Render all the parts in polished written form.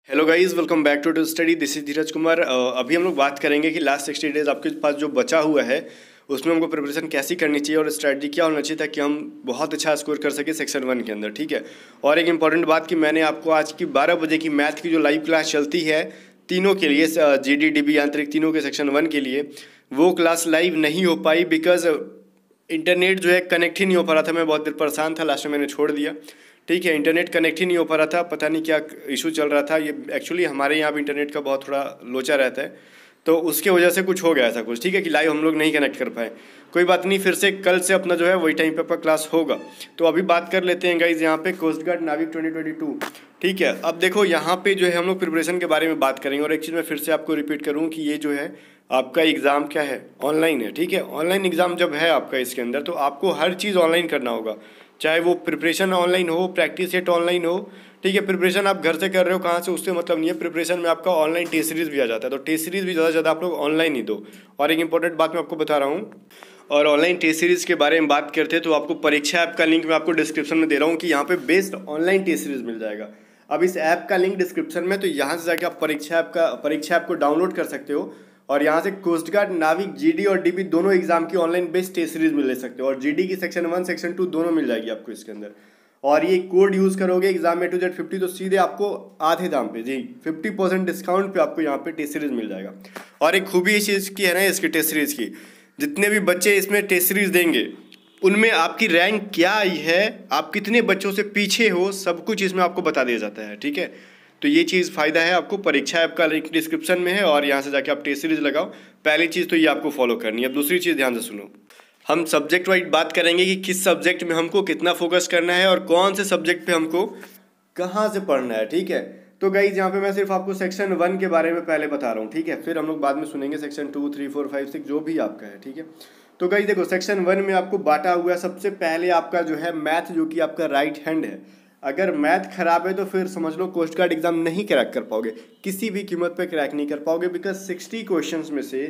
Hello guys, welcome back to study. This is Dheeraj Kumar. अभी हम लोग बात करेंगे कि लास्ट 60 डेज आपके पास जो बचा हुआ है उसमें हमको प्रिपरेशन कैसी करनी चाहिए और स्ट्रैटेजी क्या होना चाहिए ताकि हम बहुत अच्छा स्कोर कर सके सेक्शन 1 के अंदर। ठीक है। और एक इंपॉर्टेंट बात कि मैंने आपको आज की 12 बजे की मैथ की जो लाइव क्लास चलती है तीनों के लिए, जीडी डीबी आंतरिक तीनों के सेक्शन 1 के लिए, वो क्लास लाइव नहीं हो पाई बिकॉज इंटरनेट जो है कनेक्ट ही नहीं हो पा रहा था। मैं बहुत देर परेशान था, लास्ट में मैंने छोड़ दिया। ठीक है, इंटरनेट कनेक्ट ही नहीं हो पा रहा था, पता नहीं क्या इशू चल रहा था। ये एक्चुअली हमारे यहाँ भी इंटरनेट का बहुत थोड़ा लोचा रहता है, तो उसके वजह से कुछ हो गया ऐसा कुछ। ठीक है कि लाइव हम लोग नहीं कनेक्ट कर पाए। कोई बात नहीं, फिर से कल से अपना जो है वही टाइम पे अपना क्लास होगा। तो अभी बात कर लेते हैं गाइज यहाँ पे कोस्ट गार्ड नाविक 2022। ठीक है, अब देखो यहाँ पे जो है हम लोग प्रिपरेशन के बारे में बात करेंगे। और एक चीज़ मैं फिर से आपको रिपीट करूँ कि ये जो है आपका एग्ज़ाम क्या है, ऑनलाइन है। ठीक है, ऑनलाइन एग्ज़ाम जब है आपका इसके अंदर तो आपको हर चीज़ ऑनलाइन करना होगा, चाहे वो प्रिपरेशन ऑनलाइन हो, प्रैक्टिस सेट ऑनलाइन हो। ठीक है, प्रिपरेशन आप घर से कर रहे हो कहाँ से उससे मतलब नहीं है। प्रिपरेशन में आपका ऑनलाइन टेस्ट सीरीज़ भी आ जाता है, तो टेस्ट सीरीज़ भी ज़्यादा से ज़्यादा आप लोग ऑनलाइन ही दो। और एक इंपॉर्टेंट बात मैं आपको बता रहा हूँ, और ऑनलाइन टेस्ट सीरीज़ के बारे में बात करते हैं तो आपको परीक्षा ऐप का लिंक मैं आपको डिस्क्रिप्शन में दे रहा हूँ कि यहाँ पे बेस्ट ऑनलाइन टेस्ट सीरीज़ मिल जाएगा। अब इस ऐप का लिंक डिस्क्रिप्शन में, तो यहाँ से जाके आप परीक्षा ऐप को डाउनलोड कर सकते हो और यहाँ से कोस्ट गार्ड नाविक जीडी और डीबी दोनों एग्जाम की ऑनलाइन बेस्ट टेस्ट सीरीज मिल ले सकते हो। और जीडी की सेक्शन 1 सेक्शन 2 दोनों मिल जाएगी आपको इसके अंदर। और ये कोड यूज़ करोगे एग्जाम A to Z 50 तो सीधे आपको आधे दाम पे, जी 50% डिस्काउंट पे आपको यहाँ पे टेस्ट सीरीज मिल जाएगा। और एक खूबी इस चीज़ की है ना इसकी टेस्ट सीरीज़ की, जितने भी बच्चे इसमें टेस्ट सीरीज देंगे उनमें आपकी रैंक क्या आई है, आप कितने बच्चों से पीछे हो, सब कुछ इसमें आपको बता दिया जाता है। ठीक है, तो ये चीज़ फ़ायदा है आपको। परीक्षा ऐप का लिंक डिस्क्रिप्शन में है और यहाँ से जाके आप टेस्ट सीरीज लगाओ। पहली चीज़ तो ये आपको फॉलो करनी है। अब दूसरी चीज़ ध्यान से सुनो, हम सब्जेक्ट वाइज बात करेंगे कि किस सब्जेक्ट में हमको कितना फोकस करना है और कौन से सब्जेक्ट पे हमको कहाँ से पढ़ना है। ठीक है, तो गाइज यहाँ पे मैं सिर्फ आपको सेक्शन 1 के बारे में पहले बता रहा हूँ। ठीक है, फिर हम लोग बाद में सुनेंगे सेक्शन 2, 3, 4, 5, 6 जो भी आपका है। ठीक है, तो गाइज देखो सेक्शन 1 में आपको बांटा हुआ है। सबसे पहले आपका जो है मैथ, जो कि आपका राइट हैंड है। अगर मैथ खराब है तो फिर समझ लो कोस्ट गार्ड एग्जाम नहीं क्रैक कर पाओगे, किसी भी कीमत पे क्रैक नहीं कर पाओगे। बिकॉज 60 क्वेश्चंस में से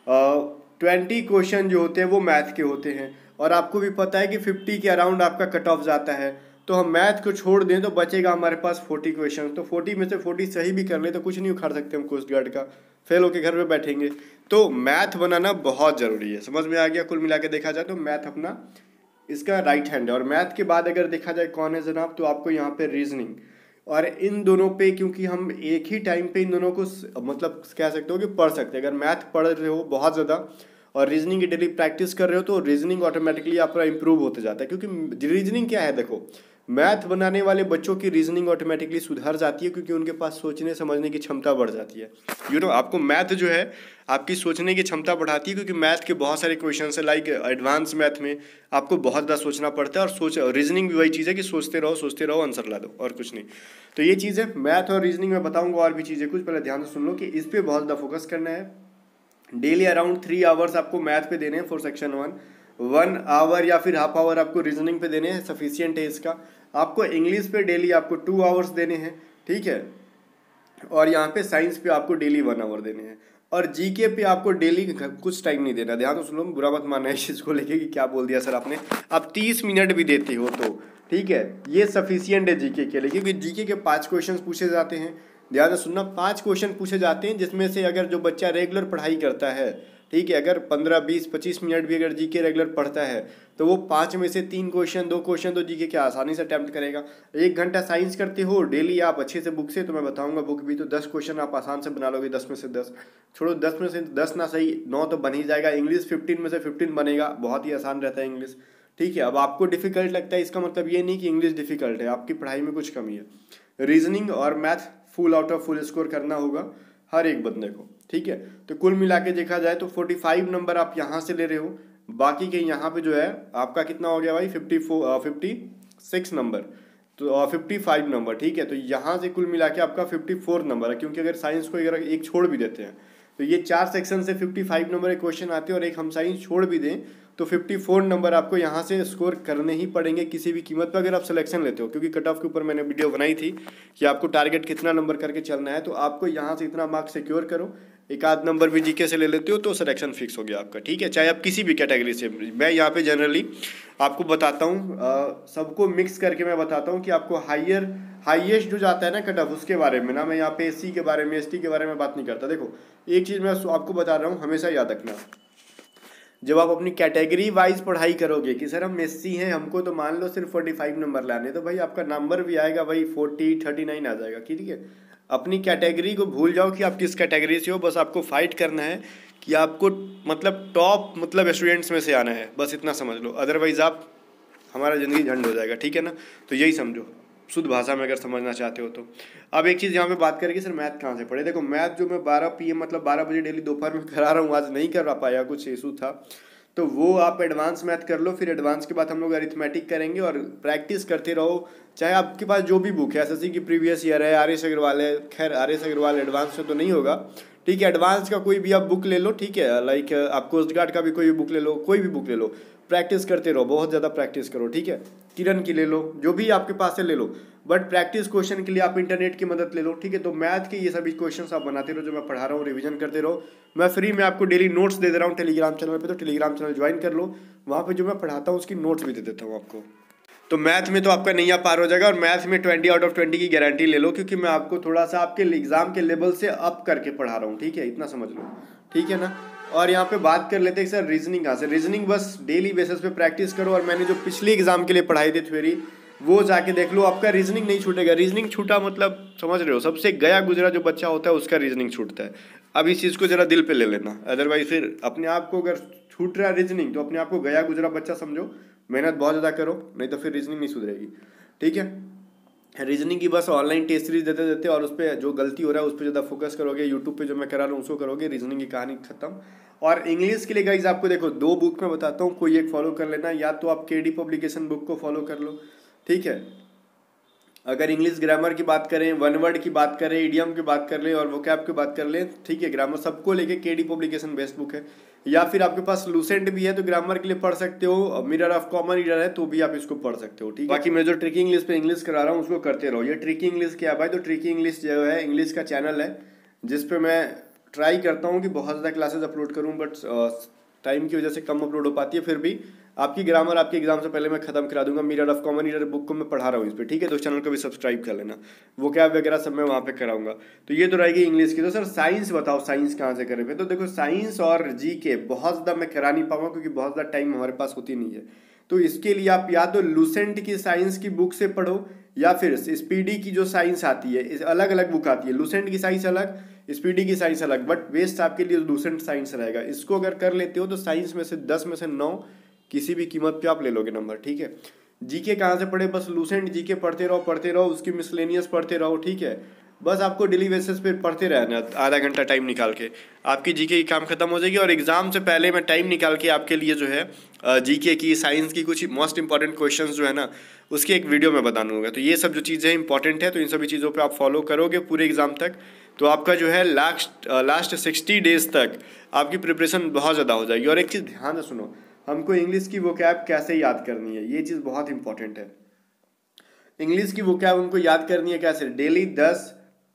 20 क्वेश्चन जो होते हैं वो मैथ के होते हैं और आपको भी पता है कि 50 के अराउंड आपका कट ऑफ जाता है। तो हम मैथ को छोड़ दें तो बचेगा हमारे पास 40 क्वेश्चन। तो 40 में से 40 सही भी कर ले तो कुछ नहीं उखाड़ सकते हम कोस्ट गार्ड का, फेल होके घर में बैठेंगे। तो मैथ बनाना बहुत ज़रूरी है, समझ में आ गया। कुल मिला के देखा जाए तो मैथ अपना इसका राइट हैंड है। और मैथ के बाद अगर देखा जाए कौन है जनाब, तो आपको यहाँ पे रीजनिंग। और इन दोनों पे क्योंकि हम एक ही टाइम पे इन दोनों को मतलब कह सकते हो कि पढ़ सकते हैं। अगर मैथ पढ़ रहे हो बहुत ज़्यादा और रीजनिंग की डेली प्रैक्टिस कर रहे हो तो रीजनिंग ऑटोमेटिकली आपका इंप्रूव होते जाता है। क्योंकि रीजनिंग क्या है, देखो मैथ बनाने वाले बच्चों की रीजनिंग ऑटोमेटिकली सुधर जाती है क्योंकि उनके पास सोचने समझने की क्षमता बढ़ जाती है। आपको मैथ जो है आपकी सोचने की क्षमता बढ़ाती है क्योंकि मैथ के बहुत सारे क्वेश्चन है। लाइक एडवांस मैथ में आपको बहुत ज़्यादा सोचना पड़ता है और रीजनिंग भी वही चीज़ है कि सोचते रहो आंसर ला दो और कुछ नहीं। तो ये चीज़ है मैथ और रीजनिंग में बताऊँगा और भी चीज़ें कुछ, पहले ध्यान से सुन लो कि इस पर बहुत ज़्यादा फोकस करना है। डेली अराउंड 3 आवर्स आपको मैथ पे देने हैं फॉर सेक्शन 1 आवर या फिर हाफ आवर आपको रीजनिंग पे देने हैं, सफिशियंट है इसका। आपको इंग्लिश पे डेली आपको 2 आवर्स देने हैं। ठीक है, और यहाँ पे साइंस पे आपको डेली 1 आवर देने हैं। और जीके पे आपको डेली कुछ टाइम नहीं देना। ध्यान से सुनो, बुरा मत मानना इस चीज़ को लेके कि क्या बोल दिया सर आपने। आप 30 मिनट भी देते हो तो ठीक है, ये सफिशियंट है जीके के लिए, क्योंकि जीके के 5 क्वेश्चन पूछे जाते हैं। ध्यान से सुनना, 5 क्वेश्चन पूछे जाते हैं जिसमें से अगर जो बच्चा रेगुलर पढ़ाई करता है, ठीक है, अगर 15, 20, 25 मिनट भी अगर जीके रेगुलर पढ़ता है तो वो 5 में से 3 क्वेश्चन 2 क्वेश्चन तो जीके के आसानी से अटैम्प्ट करेगा। 1 घंटा साइंस करते हो डेली आप अच्छे से बुक से, तो मैं बताऊंगा बुक भी, तो 10 क्वेश्चन आप आसान से बना लोगे। 10 में से 10 छोड़ो, 10 में से 10 ना सही 9 तो बन ही जाएगा। इंग्लिश 15 में से 15 बनेगा, बहुत ही आसान रहता है इंग्लिश। ठीक है, अब आपको डिफिकल्ट लगता है इसका मतलब ये नहीं कि इंग्लिश डिफिकल्ट है, आपकी पढ़ाई में कुछ कमी है। रीजनिंग और math full out of full score करना होगा हर एक बंदे को। ठीक है, तो कुल मिला के देखा जाए तो 45 नंबर आप यहाँ से ले रहे हो, बाकी के यहाँ पे जो है आपका कितना हो गया भाई 56 नंबर, तो 55 नंबर। ठीक है, तो यहाँ से कुल मिला के आपका 54 नंबर है, क्योंकि अगर साइंस को अगर एक छोड़ भी देते हैं तो ये 4 सेक्शन से 55 नंबर के क्वेश्चन आते हैं और एक हम साइंस छोड़ भी दें तो 54 नंबर आपको यहाँ से स्कोर करने ही पड़ेंगे किसी भी कीमत पर, अगर आप सिलेक्शन लेते हो। क्योंकि कट ऑफ के ऊपर मैंने वीडियो बनाई थी कि आपको टारगेट कितना नंबर करके चलना है, तो आपको यहाँ से इतना मार्क्स सिक्योर करो, एक आध नंबर भी जीके से ले लेते हो तो सिलेक्शन फिक्स हो गया आपका, ठीक है। चाहे आप किसी भी कैटेगरी से, मैं यहाँ पे जनरली आपको बताता हूँ, सबको मिक्स करके मैं बताता हूँ कि आपको हाईएस्ट जो जाता है ना कट ऑफ, उसके बारे में ना मैं यहाँ पे एससी के बारे में, एसटी के बारे में बात नहीं करता। देखो एक चीज़ मैं आपको बता रहा हूँ, हमेशा याद रखना, जब आप अपनी कैटेगरी वाइज पढ़ाई करोगे कि सर हम एससी हैं, हमको तो मान लो सिर्फ 45 नंबर लाने, तो भाई आपका नंबर भी आएगा भाई 39 आ जाएगा, ठीक है। अपनी कैटेगरी को भूल जाओ कि आप किस कैटेगरी से हो, बस आपको फाइट करना है कि आपको मतलब टॉप मतलब स्टूडेंट्स में से आना है, बस इतना समझ लो। अदरवाइज आप हमारा ज़िंदगी झंड हो जाएगा, ठीक है ना। तो यही समझो शुद्ध भाषा में अगर समझना चाहते हो तो। अब एक चीज़ यहाँ पे बात करें कि सर मैथ कहाँ से पढ़े। देखो मैथ जो मैं 12 PM मतलब 12 बजे डेली दोपहर में करा रहा हूँ, आज नहीं कर पाया, कुछ इशू था, तो वो आप एडवांस मैथ कर लो, फिर एडवांस के बाद हम लोग अरिथमेटिक करेंगे और प्रैक्टिस करते रहो। चाहे आपके पास जो भी बुक है, एसएससी की प्रीवियस ईयर है, आर एस अग्रवाल है, खैर आर एस अग्रवाल एडवांस में तो नहीं होगा, ठीक है। एडवांस का कोई भी आप बुक ले लो, ठीक है, लाइक आप कोस्ट गार्ड का भी कोई भी बुक ले लो, कोई भी बुक ले लो, प्रैक्टिस करते रहो, बहुत ज़्यादा प्रैक्टिस करो, ठीक है। किरण की ले लो, जो भी आपके पास है ले लो, बट प्रैक्टिस क्वेश्चन के लिए आप इंटरनेट की मदद ले लो, ठीक है। तो मैथ के ये सभी क्वेश्चंस आप बनाते रहो, जो मैं पढ़ा रहा हूँ रिवीजन करते रहो। मैं फ्री में आपको डेली नोट्स दे रहा हूँ टेलीग्राम चैनल पे, तो टेलीग्राम चैनल ज्वाइन कर लो, वहाँ पे जो मैं पढ़ाता हूँ उसकी नोट्स भी दे देता हूँ आपको। तो मैथ में तो आपका नैया पार हो जाएगा, और मैथ में 20 आउट ऑफ 20 की गारंटी ले लो, क्योंकि मैं आपको थोड़ा सा आपके एग्जाम के लेवल से अप करके पढ़ा रहा हूँ, ठीक है, इतना समझ लो, ठीक है ना। और यहाँ पे बात कर लेते हैं सर रीजनिंग कहाँ से। रीजनिंग बस डेली बेसिस पे प्रैक्टिस करो, और मैंने जो पिछले एग्जाम के लिए पढ़ाई थी थ्योरी, वो जाके देख लो, आपका रीजनिंग नहीं छूटेगा। रीजनिंग छूटा मतलब समझ रहे हो, सबसे गया गुजरा जो बच्चा होता है उसका रीजनिंग छूटता है। अब इस चीज़ को जरा दिल पे ले लेना, अदरवाइज फिर अपने आप को अगर छूट रहा है रीजनिंग, तो अपने आप को गया गुजरा बच्चा समझो, मेहनत बहुत ज़्यादा करो, नहीं तो फिर रीजनिंग नहीं सुधरेगी, ठीक है। रीजनिंग की बस ऑनलाइन टेस्ट सीरीज देते देते, और उस पर जो गलती हो रहा है उस पर ज़्यादा फोकस करोगे, यूट्यूब पे जो मैं करा रहा हूँ उसको करोगे, रीजनिंग की कहानी खत्म। और इंग्लिश के लिए गाइज आपको देखो 2 बुक मैं बताता हूँ, कोई एक फॉलो कर लेना, या तो आप केडी पब्लिकेशन बुक को फॉलो कर लो, ठीक है। अगर इंग्लिश ग्रामर की बात करें, वन वर्ड की बात करें, इडियम की बात कर लें, और वोकैब की बात कर लें, ठीक है, ग्रामर सबको लेके केडी पब्लिकेशन बेस्ट बुक है। या फिर आपके पास लूसेंट भी है तो ग्रामर के लिए पढ़ सकते हो, मिरर ऑफ कॉमन रीडर है तो भी आप इसको पढ़ सकते हो, ठीक है। बाकी मैं जो ट्रिकी इंग्लिश पे इंग्लिश करा रहा हूँ उसको करते रहो। ये ट्रिकी इंग्लिश क्या है भाई, तो ट्रिकी इंग्लिश जो है इंग्लिश का चैनल है, जिसपे मैं ट्राई करता हूँ कि बहुत ज़्यादा क्लासेस अपलोड करूँ, बट टाइम की वजह से कम अपलोड हो पाती है। फिर भी आपकी ग्रामर आपके एग्जाम से पहले मैं खत्म करा दूंगा। Mirror of common reader book को मैं पढ़ा रहा हूँ इस पर, ठीक है, तो उस चैनल को भी सब्सक्राइब कर लेना, वो क्या वगैरह सब मैं वहाँ पे कराऊंगा। तो ये तो रहेगी इंग्लिश की। तो सर साइंस बताओ, साइंस कहाँ से करें। तो देखो साइंस और जीके बहुत ज़्यादा मैं करा नहीं पाऊंगा, क्योंकि बहुत ज़्यादा टाइम हमारे पास होती नहीं है। तो इसके लिए आप या तो लूसेंट की साइंस की बुक से पढ़ो, या फिर स्पीडी की जो साइंस आती है, अलग अलग बुक आती है, लूसेंट की साइंस अलग, स्पीडी की साइंस अलग, बट बेस्ट आपके लिए लूसेंट साइंस रहेगा। इसको अगर कर लेते हो तो साइंस में से 10 में से 9 किसी भी कीमत पे आप ले लोगे नंबर, ठीक है। जीके कहाँ से पढ़े, बस लूसेंट जीके पढ़ते रहो, उसकी मिसलेनियस पढ़ते रहो, ठीक है। बस आपको डेली बेसिस पे पढ़ते रहना, आधा घंटा टाइम निकाल के आपकी जीके की काम खत्म हो जाएगी। और एग्जाम से पहले मैं टाइम निकाल के आपके लिए जो है जीके की, साइंस की कुछ मोस्ट इंपॉर्टेंट क्वेश्चंस जो है ना, उसकी एक वीडियो में बता दूंगा। तो ये सब जो चीज़ें इंपॉर्टेंट है, तो इन सभी चीज़ों पर आप फॉलो करोगे पूरे एग्जाम तक, तो आपका जो है लास्ट 60 डेज तक आपकी प्रिपरेशन बहुत ज़्यादा हो जाएगी। और एक चीज़ ध्यान से सुनो, हमको इंग्लिश की वोकैब कैसे याद करनी है, ये चीज़ बहुत इंपॉर्टेंट है। इंग्लिश की वोकैब उनको याद करनी है कैसे, डेली 10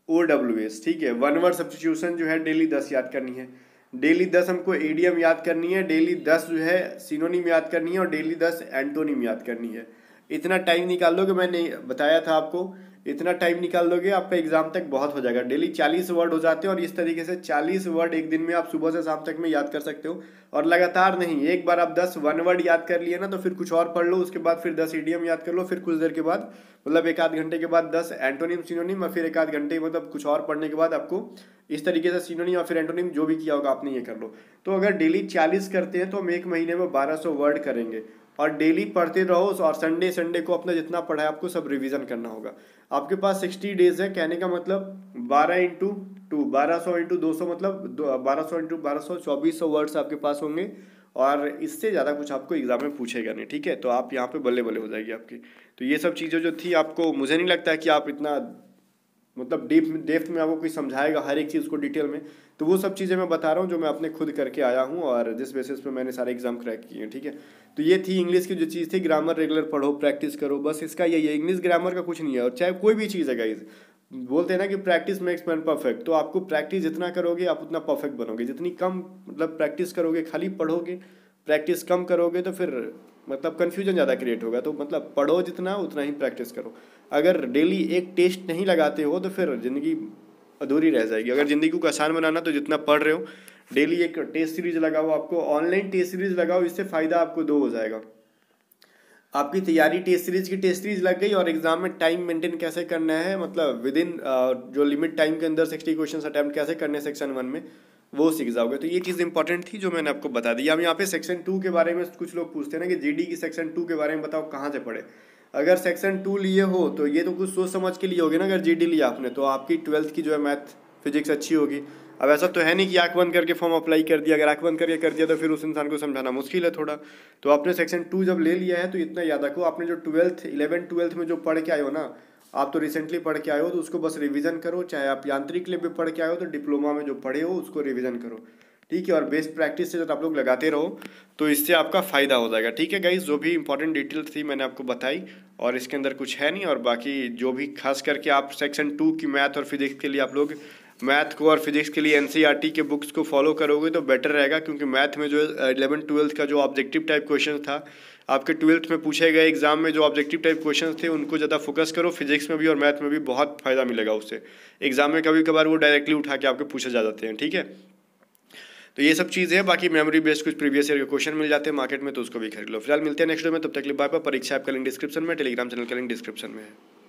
OWS, ठीक है। वन वर्ड सब्स्टिट्यूशन जो है डेली 10 याद करनी है, डेली 10 हमको एडीएम याद करनी है, डेली 10 जो है सिनोनिम याद करनी है, और डेली 10 एंटोनिम याद करनी है। इतना टाइम निकाल लोगे, मैंने बताया था आपको, इतना टाइम निकाल लोगे आपका एग्जाम तक बहुत हो जाएगा। डेली 40 वर्ड हो जाते हैं, और इस तरीके से 40 वर्ड एक दिन में आप सुबह से शाम तक में याद कर सकते हो। और लगातार नहीं, एक बार आप 10 वन वर्ड याद कर लिए ना, तो फिर कुछ और पढ़ लो, उसके बाद फिर 10 इडियम याद कर लो, फिर कुछ देर के बाद मतलब एक आध घंटे के बाद 10 एंटोनिम सिनोनिम, और फिर एक आध घंटे मतलब कुछ और पढ़ने के बाद आपको इस तरीके से सिनोनिम या फिर एंटोनिम जो भी किया होगा आपने ये कर लो। तो अगर डेली 40 करते हैं तो हम एक महीने में 1200 वर्ड करेंगे, और डेली पढ़ते रहो। और संडे को अपना जितना पढ़ा है आपको सब रिवीजन करना होगा। आपके पास 60 डेज है, कहने का मतलब 12 इंटू 2, 1200 इंटू 200 मतलब 1200 इंटू 1200 2400 वर्ड्स आपके पास होंगे, और इससे ज़्यादा कुछ आपको एग्जाम में पूछेगा नहीं, ठीक है। तो आप यहाँ पे बल्ले बल्ले हो जाएगी आपकी। तो ये सब चीज़ें जो थी, आपको मुझे नहीं लगता है कि आप इतना मतलब डेप्थ में आपको कोई समझाएगा हर एक चीज़ को डिटेल में। तो वो सब चीज़ें मैं बता रहा हूँ जो मैं अपने खुद करके आया हूँ, और जिस बेसिस पे मैंने सारे एग्जाम क्रैक किए हैं, ठीक है। तो ये थी इंग्लिश की जो चीज़ थी। ग्रामर रेगुलर पढ़ो, प्रैक्टिस करो, बस इसका यही है। इंग्लिश ग्रामर का कुछ नहीं है, और चाहे कोई भी चीज़ है गाइज, बोलते हैं ना कि प्रैक्टिस मेक्स मैन परफेक्ट, तो आपको प्रैक्टिस जितना करोगे आप उतना परफेक्ट बनोगे। जितनी कम मतलब प्रैक्टिस करोगे, खाली पढ़ोगे, प्रैक्टिस कम करोगे तो फिर मतलब कन्फ्यूजन ज़्यादा क्रिएट होगा। तो मतलब पढ़ो जितना, उतना ही प्रैक्टिस करो। अगर डेली एक टेस्ट नहीं लगाते हो तो फिर ज़िंदगी अधूरी रह जाएगी। अगर ज़िंदगी को आसान बनाना तो जितना पढ़ रहे हो डेली एक टेस्ट सीरीज लगाओ, आपको ऑनलाइन टेस्ट सीरीज लगाओ, इससे फ़ायदा आपको दो हो जाएगा। आपकी तैयारी टेस्ट सीरीज लग गई, और एग्जाम में टाइम मेंटेन कैसे करना है, मतलब विद इन जो लिमिट टाइम के अंदर 60 क्वेश्चन अटैम्प्ट कैसे करने हैं सेक्शन 1 में, वो सीख जाओगे। तो ये चीज़ इंपॉर्टेंट थी जो मैंने आपको बता दी। अब यहाँ पे सेक्शन 2 के बारे में कुछ लोग पूछते हैं ना कि जीडी की सेक्शन 2 के बारे में बताओ कहाँ से पढ़े। अगर सेक्शन 2 लिए हो तो ये तो कुछ सोच समझ के लिए होगे ना। अगर जीडी लिया आपने तो आपकी 12th की जो है मैथ फिजिक्स अच्छी होगी। अब ऐसा तो है नहीं कि आंख बंद करके फॉर्म अप्लाई कर दिया। अगर आंख बंद करके कर दिया तो फिर उस इंसान को समझाना मुश्किल है थोड़ा। तो आपने सेक्शन 2 जब ले लिया है तो इतना याद रखो, आपने जो 11th-12th में जो पढ़ के आए हो ना, आप तो रिसेंटली पढ़ के आए हो तो उसको बस रिवीजन करो। चाहे आप यांत्रिक के लिए भी पढ़ के आए हो तो डिप्लोमा में जो पढ़े हो उसको रिवीजन करो, ठीक है। और बेस्ट प्रैक्टिस से जब आप लोग लगाते रहो तो इससे आपका फ़ायदा हो जाएगा, ठीक है गाइज। जो भी इंपॉर्टेंट डिटेल्स थी मैंने आपको बताई, और इसके अंदर कुछ है नहीं। और बाकी जो भी खास करके आप सेक्शन 2 की मैथ और फिजिक्स के लिए आप लोग मैथ को और फिजिक्स के लिए एनसीईआरटी के बुक्स को फॉलो करोगे तो बेटर रहेगा। क्योंकि मैथ में जो 11th-12th का जो ऑब्जेक्टिव टाइप क्वेश्चन था, आपके 12th में पूछे गए एग्जाम में जो ऑब्जेक्टिव टाइप क्वेश्चन थे उनको ज़्यादा फोकस करो। फिजिक्स में भी और मैथ में भी बहुत फ़ायदा मिलेगा उससे। एग्जाम में कभी कभार वो डायरेक्टली उठा के आपके पूछे जा जाते हैं, ठीक है। तो ये सब चीज़ है। बाकी मेमोरी बेस्ड कुछ प्रीवियस ईयर के क्वेश्चन मिल जाते हैं मार्केट में, तो उसको भी खरीद लो। फिलहाल मिलते हैं नेक्स्ट वीडियो में, तब तक के लिए बाय बाय। परीक्षा ऐप का लिंक डिस्क्रिप्शन में, टेलीग्राम चैनल का लिंक डिस्क्रिप्शन में है।